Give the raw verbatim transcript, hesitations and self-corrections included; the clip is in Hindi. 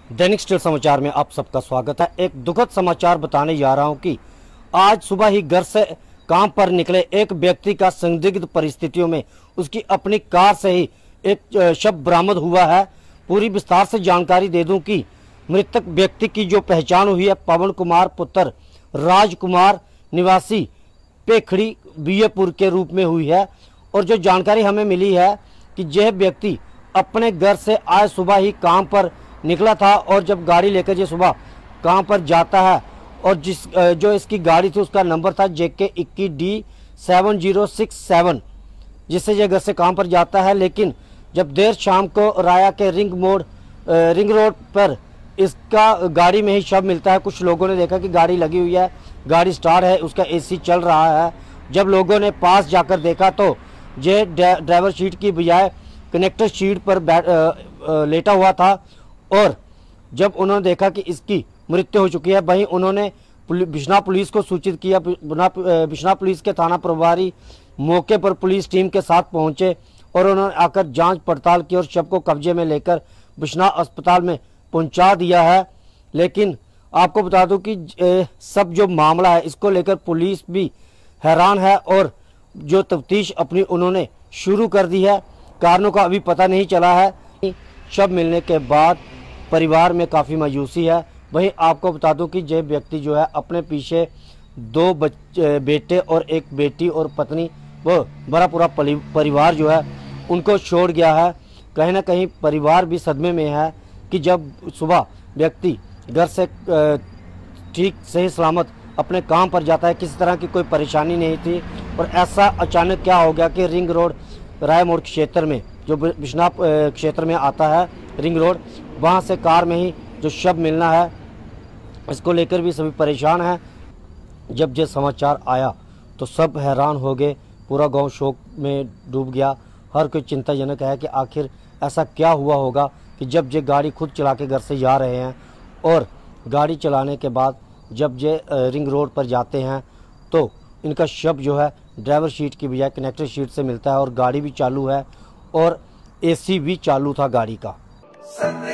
दैनिक स्टेट समाचार में आप सबका स्वागत है। एक दुखद समाचार बताने जा रहा हूं कि आज सुबह ही घर से काम पर निकले एक व्यक्ति का संदिग्ध परिस्थितियों में उसकी अपनी कार से ही एक शव बरामद हुआ है। पूरी विस्तार से जानकारी दे दूं कि मृतक व्यक्ति की जो पहचान हुई है पवन कुमार पुत्र राजकुमार निवासी पेखड़ी बीएपुर के रूप में हुई है। और जो जानकारी हमें मिली है कि यह व्यक्ति अपने घर से आज सुबह ही काम पर निकला था और जब गाड़ी लेकर ये सुबह काम पर जाता है और जिस जो इसकी गाड़ी थी उसका नंबर था जे के इक्कीस D seven zero six seven, जिससे ये घर से काम पर जाता है। लेकिन जब देर शाम को राया के रिंग मोड़ रिंग रोड पर इसका गाड़ी में ही शव मिलता है। कुछ लोगों ने देखा कि गाड़ी लगी हुई है, गाड़ी स्टार्ट है, उसका एसी चल रहा है। जब लोगों ने पास जाकर देखा तो ये ड्राइवर सीट की बजाय कनेक्टर सीट पर बैठ लेटा हुआ था। और जब उन्होंने देखा कि इसकी मृत्यु हो चुकी है, वहीं उन्होंने बिश्ना पुलिस को सूचित किया। बिश्ना पुलिस के थाना प्रभारी मौके पर पुलिस टीम के साथ पहुंचे और उन्होंने आकर जांच पड़ताल की और शव को कब्जे में लेकर बिश्ना अस्पताल में पहुंचा दिया है। लेकिन आपको बता दूं कि सब जो मामला है इसको लेकर पुलिस भी हैरान है और जो तफ्तीश अपनी उन्होंने शुरू कर दी है। कारणों का अभी पता नहीं चला है। शव मिलने के बाद परिवार में काफ़ी मायूसी है। वहीं आपको बता दूं कि यह व्यक्ति जो है अपने पीछे दो बच्चे बेटे और एक बेटी और पत्नी वो बड़ा पूरा परिवार जो है उनको छोड़ गया है। कहीं ना कहीं परिवार भी सदमे में है कि जब सुबह व्यक्ति घर से ठीक सही सलामत अपने काम पर जाता है, किसी तरह की कोई परेशानी नहीं थी और ऐसा अचानक क्या हो गया कि रिंग रोड राय मोड़ क्षेत्र में जो बिश्ना क्षेत्र में आता है रिंग रोड, वहाँ से कार में ही जो शव मिलना है इसको लेकर भी सभी परेशान हैं। जब ये समाचार आया तो सब हैरान हो गए, पूरा गांव शोक में डूब गया। हर कोई चिंताजनक है कि आखिर ऐसा क्या हुआ होगा कि जब ये गाड़ी खुद चला के घर से जा रहे हैं और गाड़ी चलाने के बाद जब ये रिंग रोड पर जाते हैं तो इनका शव जो है ड्राइवर सीट की बजाय कनेक्टर सीट से मिलता है और गाड़ी भी चालू है और एसी भी चालू था गाड़ी का।